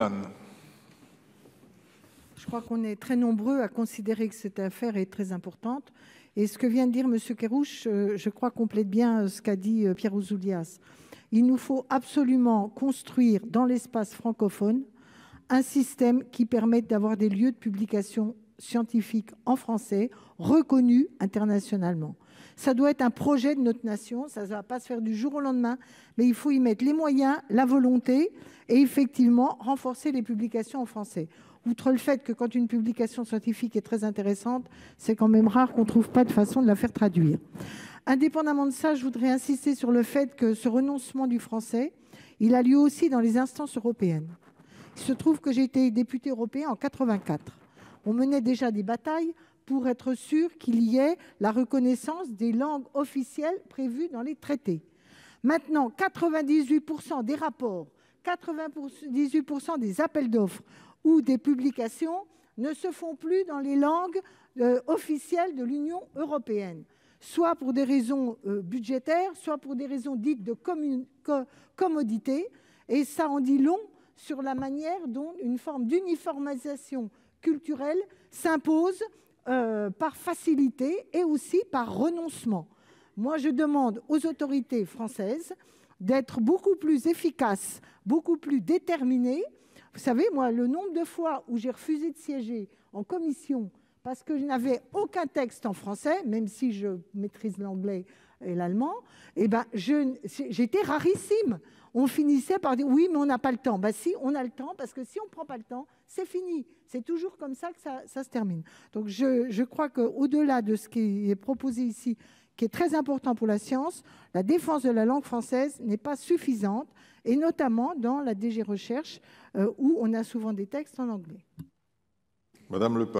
Je crois qu'on est très nombreux à considérer que cette affaire est très importante. Et ce que vient de dire M. Kerrouche, je crois, complète bien ce qu'a dit Pierre Ouzoulias. Il nous faut absolument construire dans l'espace francophone un système qui permette d'avoir des lieux de publication scientifique en français reconnus internationalement. Ça doit être un projet de notre nation, ça ne va pas se faire du jour au lendemain, mais il faut y mettre les moyens, la volonté et effectivement renforcer les publications en français. Outre le fait que quand une publication scientifique est très intéressante, c'est quand même rare qu'on ne trouve pas de façon de la faire traduire. Indépendamment de ça, je voudrais insister sur le fait que ce renoncement du français, il a lieu aussi dans les instances européennes. Il se trouve que j'ai été député européen en 1984. On menait déjà des batailles pour être sûr qu'il y ait la reconnaissance des langues officielles prévues dans les traités. Maintenant, 98% des rapports, 98% des appels d'offres ou des publications ne se font plus dans les langues officielles de l'Union européenne, soit pour des raisons budgétaires, soit pour des raisons dites de commodité. Et ça en dit long sur la manière dont une forme d'uniformisation culturelle s'impose par facilité et aussi par renoncement. Moi, je demande aux autorités françaises d'être beaucoup plus efficaces, beaucoup plus déterminées. Vous savez, moi, le nombre de fois où j'ai refusé de siéger en commission parce que je n'avais aucun texte en français, même si je maîtrise l'anglais et l'allemand, eh ben, j'étais rarissime. On finissait par dire « oui, mais on n'a pas le temps ». Ben si, on a le temps, parce que si on ne prend pas le temps, c'est fini. C'est toujours comme ça que ça se termine. Donc je crois qu'au-delà de ce qui est proposé ici, qui est très important pour la science, la défense de la langue française n'est pas suffisante, et notamment dans la DG Recherche, où on a souvent des textes en anglais. Madame Le Pen.